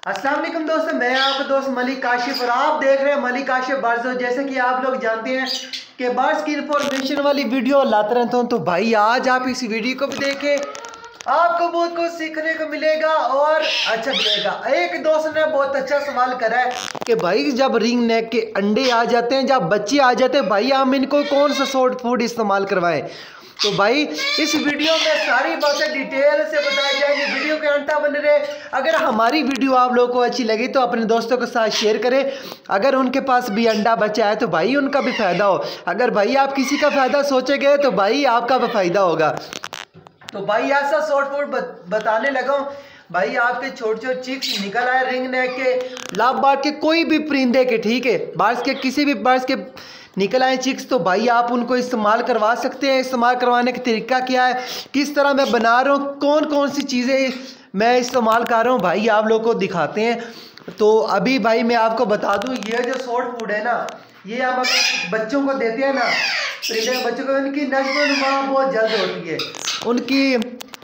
अस्सलाम वालेकुम दोस्तों, मैं आपका दोस्त मलिक काशिफ और आप देख रहे हैं मलिक काशिफ बर्ड्स। जैसे कि आप लोग जानते हैं कि बर्ड्स की इंफॉर्मेशन वाली वीडियो लाता रहता हूँ, तो भाई आज आप इस वीडियो को भी देखें, आपको बहुत कुछ सीखने को मिलेगा और अच्छा मिलेगा। एक दोस्त ने बहुत अच्छा सवाल करा है कि भाई जब रिंग नेक के अंडे आ जाते हैं, जब बच्चे आ जाते हैं, भाई हम इनको कौन सा सॉफ्ट फूड इस्तेमाल करवाएं। तो भाई इस वीडियो में सारी बातें डिटेल से बताई जाएंगी, वीडियो के अंत तक बने रहे। अगर हमारी वीडियो आप लोगों को अच्छी लगी तो अपने दोस्तों के साथ शेयर करें। अगर उनके पास भी अंडा बचा है तो भाई उनका भी फ़ायदा हो। अगर भाई आप किसी का फ़ायदा सोचेंगे तो भाई आपका भी फ़ायदा होगा। तो भाई ऐसा शॉर्ट फूड बताने लगा हूँ। भाई आपके छोटे छोटे चिक्स निकल आए रिंग नेक के, लाभ बाट के, कोई भी परिंदे के, ठीक है, बार्स के, किसी भी बार्स के निकल आए चिक्स, तो भाई आप उनको इस्तेमाल करवा सकते हैं। इस्तेमाल करवाने का तरीका क्या है, किस तरह मैं बना रहा हूँ, कौन कौन सी चीज़ें मैं इस्तेमाल कर रहा हूँ, भाई आप लोग को दिखाते हैं। तो अभी भाई मैं आपको बता दूँ, ये जो शॉर्ट फूड है ना, ये हम अगर बच्चों को देते हैं ना, परिंदे के बच्चों को, उनकी नस्ल नुमा बहुत जल्द होती है, उनकी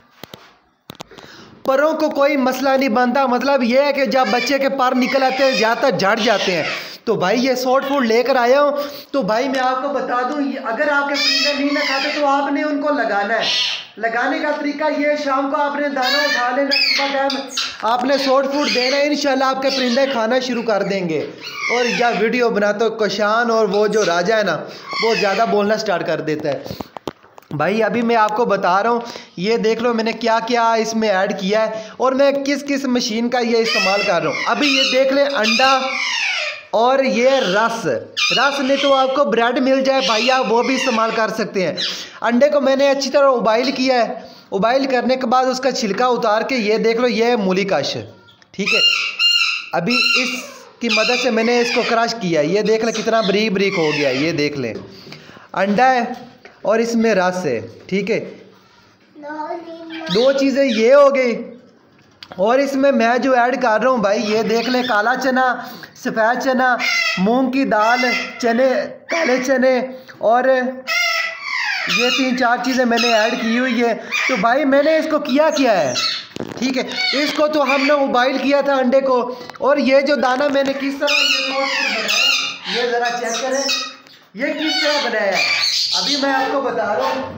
परों को कोई मसला नहीं बनता। मतलब ये है कि जब बच्चे के पर निकल आते हैं ज़्यादातर झड़ जाते हैं। तो भाई ये शॉर्ट फूड लेकर आया हूँ। तो भाई मैं आपको बता दूँ, अगर आपके परिंदे नहीं ना खाते तो आपने उनको लगाना है। लगाने का तरीका ये, शाम को आपने दाना उठा लेना, सुबह टाइम आपने शॉर्ट फूड देना है, इंशाल्लाह आपके परिंदे खाना शुरू कर देंगे। और जब वीडियो बनाते हो कशान और वो जो राजा है ना, वो ज़्यादा बोलना स्टार्ट कर देता है। भाई अभी मैं आपको बता रहा हूँ, ये देख लो मैंने क्या क्या इसमें ऐड किया है और मैं किस किस मशीन का ये इस्तेमाल कर रहा हूँ। अभी ये देख लें, अंडा और ये रस नहीं तो आपको ब्रेड मिल जाए भाई, आप वो भी इस्तेमाल कर सकते हैं। अंडे को मैंने अच्छी तरह उबाइल किया है। उबाइल करने के बाद उसका छिलका उतार के ये देख लो, ये है मूली काश, ठीक है। अभी इसकी मदद से मैंने इसको क्रश किया, ये देख लें कितना बारीक बारीक हो गया। ये देख लें, अंडा है और इसमें रस है, ठीक है। दो चीज़ें ये हो गई। और इसमें मैं जो ऐड कर रहा हूँ भाई, ये देख लें, काला चना, सफ़ेद चना, मूंग की दाल, चने, काले चने, और ये 3-4 चीज़ें मैंने ऐड की हुई है। तो भाई मैंने इसको किया क्या है, ठीक है, इसको तो हमने उबाइल किया था अंडे को, और ये जो दाना मैंने किस तरह ये बनाया, ये ज़रा चेक करें, ये किस तरह बनाया है। अभी मैं आपको बता रहा हूँ।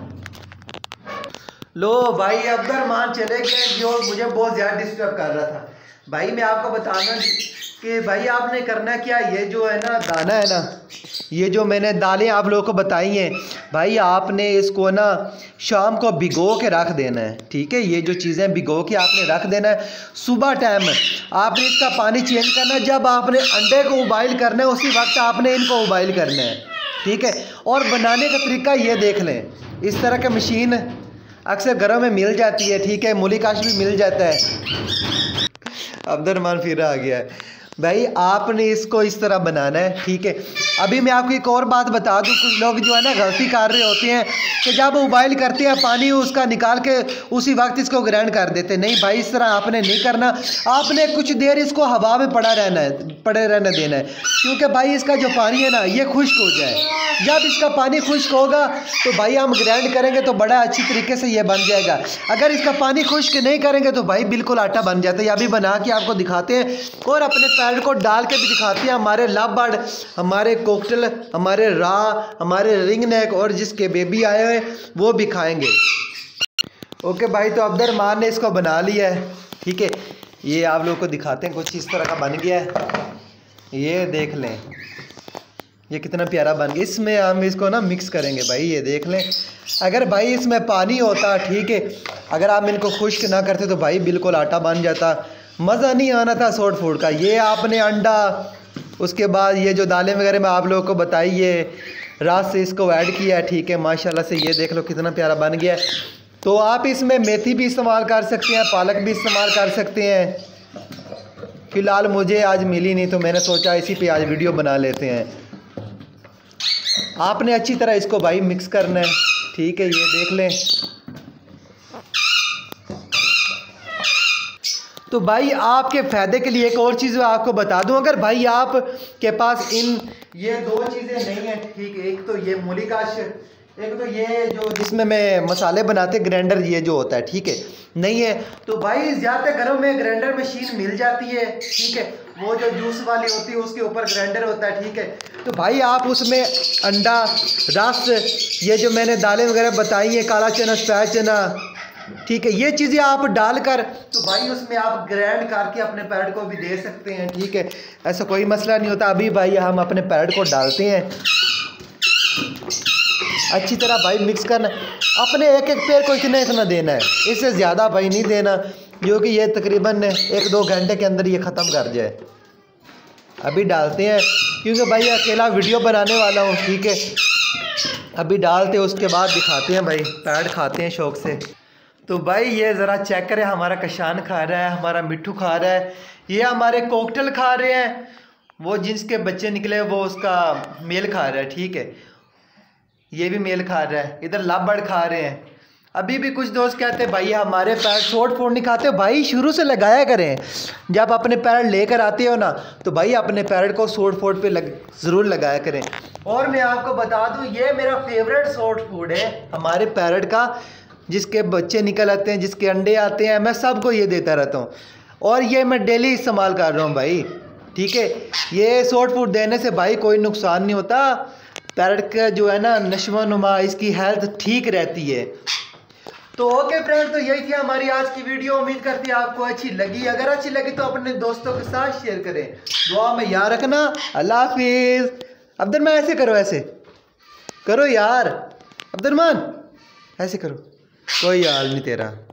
लो भाई अब्दुर्रहमान चले गए, जो मुझे बहुत ज़्यादा डिस्टर्ब कर रहा था। भाई मैं आपको बताना कि भाई आपने करना क्या, ये जो है ना दाना है ना, ये जो मैंने दालें आप लोगों को बताई हैं, भाई आपने इसको ना शाम को भिगो के रख देना है, ठीक है। ये जो चीज़ें भिगो के आपने रख देना है। सुबह टाइम आपने इसका पानी चेंज करना है। जब आपने अंडे को उबाइल करना है उसी वक्त आपने इनको उबाइल करना है, ठीक है। और बनाने का तरीका ये देख लें, इस तरह की मशीन अक्सर घरों में मिल जाती है, ठीक है, मूली काश भी मिल जाता है। अब्दुर्रहमान फिर आ गया है। भाई आपने इसको इस तरह बनाना है, ठीक है। अभी मैं आपको एक और बात बता दूं, कुछ लोग जो है ना गलती कर रहे होते हैं कि जब उबाइल करते हैं पानी उसका निकाल के उसी वक्त इसको ग्राइंड कर देते हैं। नहीं भाई, इस तरह आपने नहीं करना। आपने कुछ देर इसको हवा में पड़े रहने देना है, क्योंकि भाई इसका जो पानी है ना ये खुश्क हो जाए। जब इसका पानी खुश्क होगा तो भाई हम ग्राइंड करेंगे तो बड़ा अच्छी तरीके से ये बन जाएगा। अगर इसका पानी खुश्क नहीं करेंगे तो भाई बिल्कुल आटा बन जाता है। अभी बना के आपको दिखाते हैं और अपने पैर को डाल के भी दिखाते हैं। हमारे लव बर्ड, हमारे कोकटल, हमारे हमारे रिंग नेक और जिसके बेबी आए हुए वो भी खाएंगे। ओके भाई, तो अब्दुर्रहमान ने इसको बना लिया है, ठीक है। ये आप लोगों को दिखाते हैं, कुछ इस तरह का बन गया है। ये देख लें, ये कितना प्यारा बन गया। इसमें हम इसको ना मिक्स करेंगे भाई, ये देख लें। अगर भाई इसमें पानी होता, ठीक है, अगर आप इनको खुश्क ना करते तो भाई बिल्कुल आटा बन जाता, मज़ा नहीं आना था शॉर्ट फूड का। ये आपने अंडा, उसके बाद ये जो दालें वगैरह मैं आप लोगों को बताई, ये रात से इसको ऐड किया है, ठीक है। माशाल्लाह से ये देख लो कितना प्यारा बन गया है। तो आप इसमें मेथी भी इस्तेमाल कर सकते हैं, पालक भी इस्तेमाल कर सकते हैं। फ़िलहाल मुझे आज मिली नहीं तो मैंने सोचा इसी पे आज वीडियो बना लेते हैं। आपने अच्छी तरह इसको भाई मिक्स करना है, ठीक है। ये देख लें। तो भाई आपके फ़ायदे के लिए एक और चीज़ मैं आपको बता दूं, अगर भाई आप के पास ये 2 चीज़ें नहीं हैं, ठीक है, एक तो ये मूली काश, एक तो ये जो जिसमें मैं मसाले बनाते ग्राइंडर ये जो होता है, ठीक है, नहीं है तो भाई ज़्यादातर घरों में ग्राइंडर मशीन मिल जाती है, ठीक है, वो जो जूस वाली होती है उसके ऊपर ग्राइंडर होता है, ठीक है। तो भाई आप उसमें अंडा, रस, ये जो मैंने दालें वगैरह बताई हैं, काला चना, सफ़ेद चना, ठीक है, ये चीज़ें आप डालकर तो भाई उसमें आप ग्राइंड करके अपने पैरेट को भी दे सकते हैं, ठीक है, ऐसा कोई मसला नहीं होता। अभी भाई हम अपने पैरेट को डालते हैं अच्छी तरह भाई मिक्स करना। अपने एक एक पैर को इतना देना है, इससे ज़्यादा भाई नहीं देना, जो कि ये तकरीबन 1-2 घंटे के अंदर ये ख़त्म कर जाए। अभी डालते हैं क्योंकि भाई अकेला वीडियो बनाने वाला हूँ, ठीक है, अभी डालते हैं उसके बाद दिखाते हैं भाई, पैड खाते हैं शौक़ से। तो भाई ये ज़रा चेक करें, हमारा कशान खा रहा है, हमारा मिट्ठू खा रहा है, ये हमारे कोकटल खा रहे हैं, वो जिसके बच्चे निकले वो उसका मेल खा रहा है, ठीक है, ये भी मेल खा रहा है, इधर लव खा रहे हैं। अभी भी कुछ दोस्त कहते हैं भाई हमारे पैर शॉर्ट फोड़ नहीं खाते। भाई शुरू से लगाया करें, जब अपने पैर लेकर आते हो ना तो भाई अपने पैर को शॉर्ट फोड़ पे ज़रूर लगाया करें। और मैं आपको बता दूं ये मेरा फेवरेट शॉर्ट फूड है हमारे पैरट का, जिसके बच्चे निकल आते हैं, जिसके अंडे आते हैं, मैं सबको ये देता रहता हूँ और ये मैं डेली इस्तेमाल कर रहा हूँ भाई, ठीक है। ये शॉर्ट फूड देने से भाई कोई नुकसान नहीं होता, पैरट का जो है ना नशो नुमा, इसकी हेल्थ ठीक रहती है। तो ओके फ्रेंड, तो यही थी हमारी आज की वीडियो, उम्मीद करती है आपको अच्छी लगी। अगर अच्छी लगी तो अपने दोस्तों के साथ शेयर करें, दुआ में याद रखना। अल्लाह हाफिज़। अब्दुलरमान ऐसे करो, ऐसे करो यार, अब्दुलरमान ऐसे करो, कोई हाल नहीं तेरा।